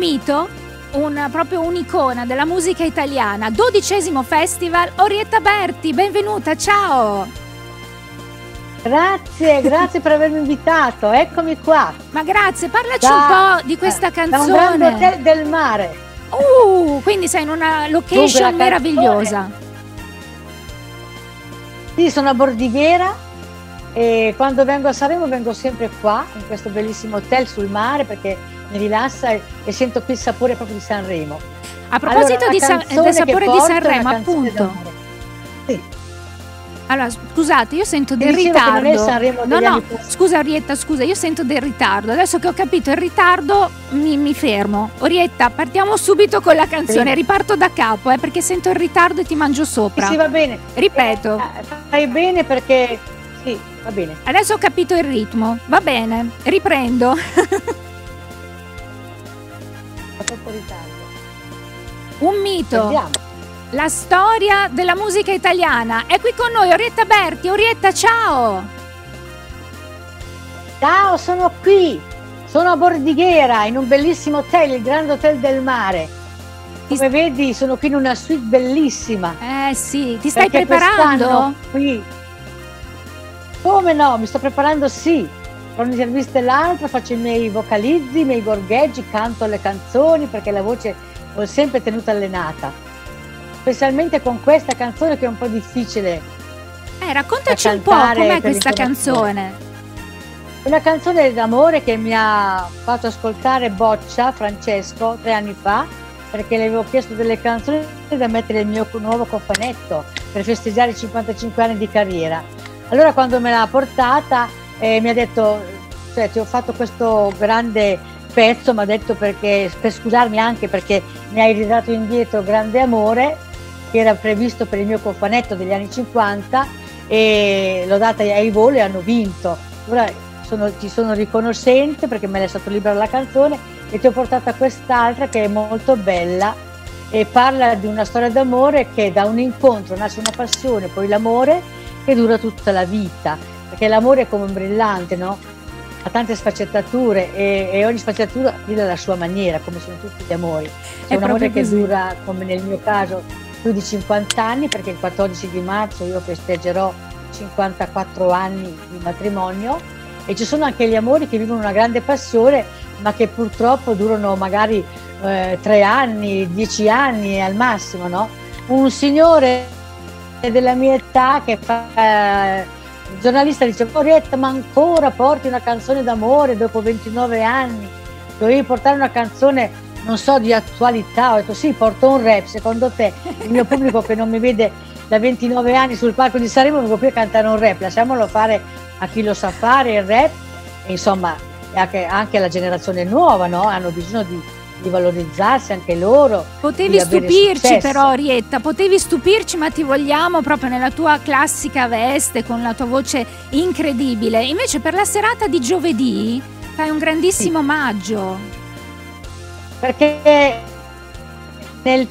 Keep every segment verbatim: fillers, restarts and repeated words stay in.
mito, un, proprio un'icona della musica italiana. Dodicesimo Festival, Orietta Berti, benvenuta, ciao! Grazie, grazie per avermi invitato, eccomi qua. Ma grazie, parlaci da, un po' di questa eh, canzone. Da un grande hotel del mare. Uh, quindi sei in una location Dunque, meravigliosa. Sì, sono a Bordighera e quando vengo a Sanremo vengo sempre qua, in questo bellissimo hotel sul mare, perché mi rilassa e, e sento qui il sapore proprio di Sanremo. A proposito allora, di San, del sapore di Sanremo, appunto. Sì. Allora, scusate, io sento del Che ritardo. non è Sanremo No, degli no, anni passati. scusa Orietta, scusa, io sento del ritardo. Adesso che ho capito il ritardo, mi, mi fermo. Orietta, partiamo subito con la canzone. Sì. Riparto da capo, eh, perché sento il ritardo e ti mangio sopra. Sì, sì, va bene. Ripeto. Eh, fai bene perché... Sì, va bene. Adesso ho capito il ritmo. Va bene, riprendo. Ho troppo ritardo. Un mito. Andiamo. La storia della musica italiana. È qui con noi Orietta Berti. Orietta, ciao! Ciao, sono qui. Sono a Bordighera, in un bellissimo hotel, il Grande Hotel del Mare. Come vedi, sono qui in una suite bellissima. Eh sì, ti stai Perché preparando? Qui. Come no? Mi sto preparando, sì. Tra un'intervista e l'altra faccio i miei vocalizzi, i miei gorgheggi, canto le canzoni perché la voce l'ho sempre tenuta allenata. Specialmente con questa canzone che è un po' difficile. Eh, raccontaci un po' com'è questa canzone. Una canzone d'amore che mi ha fatto ascoltare Boccia, Francesco, tre anni fa, perché le avevo chiesto delle canzoni da mettere nel mio nuovo cofanetto per festeggiare i cinquantacinque anni di carriera. Allora quando me l'ha portata eh, mi ha detto, cioè ti ho fatto questo grande pezzo, mi ha detto perché, per scusarmi anche perché mi hai ridato indietro Grande Amore, che era previsto per il mio cofanetto degli anni cinquanta, e l'ho data ai voli e hanno vinto. Ora sono, ti sono riconoscente perché me l'hai lasciato libera la canzone e ti ho portata quest'altra che è molto bella e parla di una storia d'amore che da un incontro nasce una passione, poi l'amore che dura tutta la vita, perché l'amore è come un brillante, no? Ha tante sfaccettature e, e ogni sfaccettatura vive alla sua maniera, come sono tutti gli amori. C'è un amore che dura, come nel mio caso, più di cinquanta anni, perché il quattordici di marzo io festeggerò cinquantaquattro anni di matrimonio, e ci sono anche gli amori che vivono una grande passione ma che purtroppo durano magari eh, tre anni, dieci anni al massimo, no? Un signore della mia età che fa eh, il giornalista dice: Orietta, ma ancora porti una canzone d'amore dopo ventinove anni? Dovevi portare una canzone, non so, di attualità. Ho detto sì, porto un rap. Secondo te il mio pubblico che non mi vede da ventinove anni sul palco di Sanremo vengo qui a cantare un rap? Lasciamolo fare a chi lo sa fare il rap, e insomma anche, anche la generazione nuova, no? Hanno bisogno di, di valorizzarsi anche loro. Potevi stupirci però Orietta, potevi stupirci, ma ti vogliamo proprio nella tua classica veste con la tua voce incredibile. Invece per la serata di giovedì fai un grandissimo sì. omaggio. Perché nel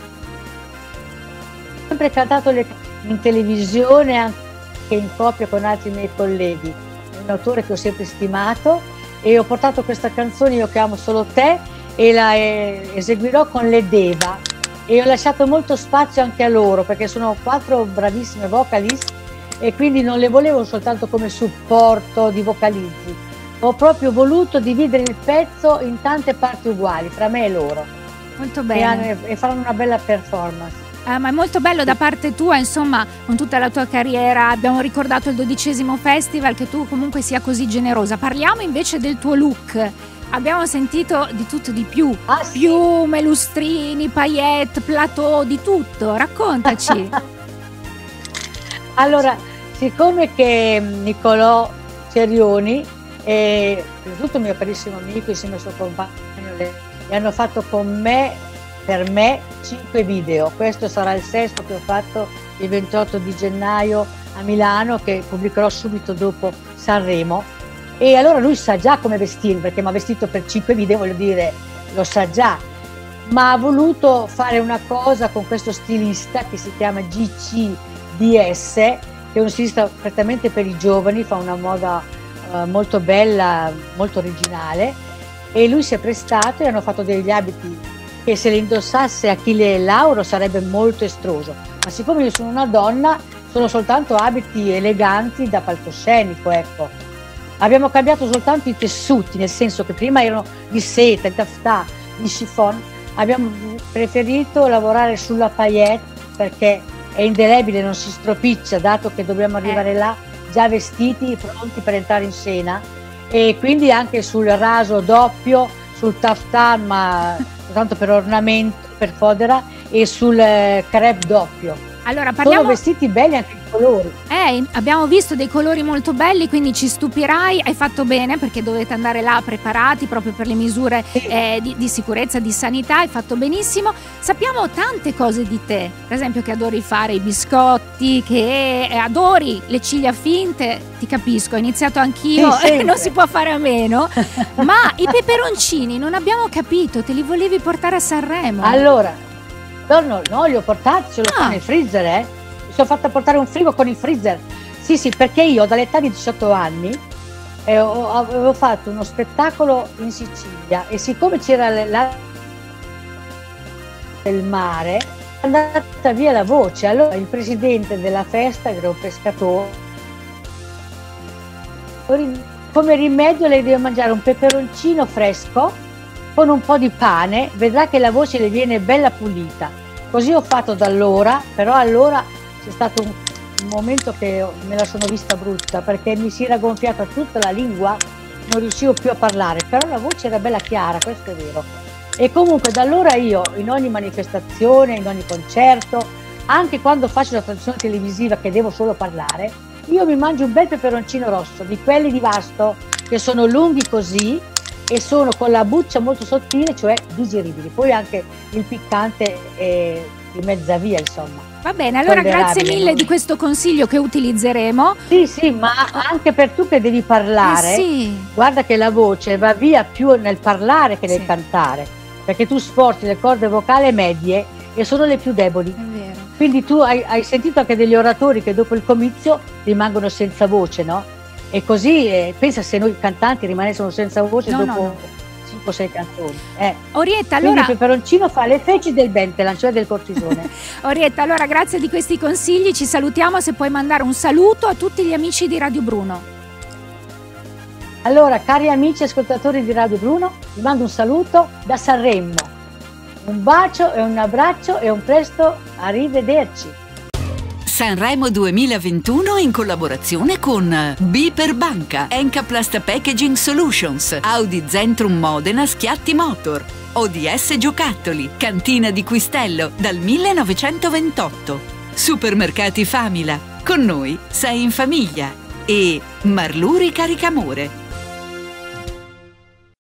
sempre cantato le, in televisione, anche in coppia con altri miei colleghi. È un autore che ho sempre stimato e ho portato questa canzone, Io che amo solo te, e la eh, eseguirò con le Deva, e ho lasciato molto spazio anche a loro perché sono quattro bravissime vocalist e quindi non le volevo soltanto come supporto di vocalizzi. Ho proprio voluto dividere il pezzo in tante parti uguali fra me e loro. Molto bene. E, e faranno una bella performance. Ah, ma è molto bello da parte tua, insomma, con tutta la tua carriera. Abbiamo ricordato il dodicesimo festival, che tu comunque sia così generosa. Parliamo invece del tuo look. Abbiamo sentito di tutto di più, ah, sì. piume, lustrini, paillette, plateau, di tutto. Raccontaci. Allora, siccome che Nicolò Cerioni e tutto il mio carissimo amico insieme al suo compagno le, le hanno fatto con me, per me, cinque video. Questo sarà il sesto che ho fatto il ventotto di gennaio a Milano, che pubblicherò subito dopo Sanremo. E allora lui sa già come vestirmi, perché mi ha vestito per cinque video, voglio dire, lo sa già, ma ha voluto fare una cosa con questo stilista che si chiama G C D S, che è uno stilista prettamente per i giovani, fa una moda uh, molto bella, molto originale, e lui si è prestato e hanno fatto degli abiti che se li indossasse Achille Lauro sarebbe molto estroso, ma siccome io sono una donna sono soltanto abiti eleganti da palcoscenico, ecco. Abbiamo cambiato soltanto i tessuti, nel senso che prima erano di seta, di taffetà, di chiffon. Abbiamo preferito lavorare sulla paillette perché è indelebile, non si stropiccia, dato che dobbiamo arrivare eh. là già vestiti, pronti per entrare in scena, e quindi anche sul raso doppio, sul taffetà, ma soltanto per ornamento, per fodera, e sul eh, crepe doppio. Allora, parliamo... Sono vestiti belli anche i colori. Eh, abbiamo visto dei colori molto belli, quindi ci stupirai. Hai fatto bene perché dovete andare là preparati proprio per le misure Sì. eh, di, di sicurezza, di sanità. Hai fatto benissimo. Sappiamo tante cose di te, per esempio che adori fare i biscotti, che adori le ciglia finte. Ti capisco, ho iniziato anch'io, Sì, non si può fare a meno. Ma i peperoncini non abbiamo capito, te li volevi portare a Sanremo? Allora, no, no, no, li ho portati, ce l'ho Ah. qua nel freezer, eh. Mi sono fatta portare un frigo con il freezer. Sì, sì, perché io dall'età di diciotto anni eh, ho- avevo fatto uno spettacolo in Sicilia e siccome c'era l- la del mare, è andata via la voce. Allora il presidente della festa, che era un pescatore, come rimedio lei deve mangiare un peperoncino fresco con un po' di pane, vedrà che la voce le viene bella pulita. Così ho fatto da allora, però allora c'è stato un, un momento che me la sono vista brutta perché mi si era gonfiata tutta la lingua, non riuscivo più a parlare, però la voce era bella chiara, questo è vero. E comunque da allora io in ogni manifestazione, in ogni concerto, anche quando faccio la trasmissione televisiva che devo solo parlare, io mi mangio un bel peperoncino rosso, di quelli di Vasto, che sono lunghi così e sono con la buccia molto sottile, cioè digeribili. Poi anche il piccante è di mezza via, insomma. Va bene, allora grazie Tollerabile, mille non- di questo consiglio che utilizzeremo. Sì, sì, ma anche per tu che devi parlare, Eh sì. guarda che la voce va via più nel parlare che nel Sì. cantare, perché tu sforzi le corde vocali medie e sono le più deboli. È vero. Quindi tu hai, hai sentito anche degli oratori che dopo il comizio rimangono senza voce, no? E così eh, pensa se noi cantanti rimanessimo senza voce No, no, dopo no. cinque sei canzoni. Eh. Orietta, Quindi allora, il peperoncino fa le feci del Bentelan, cioè del cortisone. Orietta, allora grazie di questi consigli, ci salutiamo, se puoi mandare un saluto a tutti gli amici di Radio Bruno. Allora, cari amici ascoltatori di Radio Bruno, vi mando un saluto da Sanremo. Un bacio e un abbraccio e un presto arrivederci. Sanremo duemilaventuno in collaborazione con B per Banca, Encaplast Packaging Solutions, Audi Zentrum Modena Schiatti Motor, O D S Giocattoli, Cantina di Quistello dal millenovecentoventotto, Supermercati Famila, con noi sei in famiglia, e Marluri Caricamore.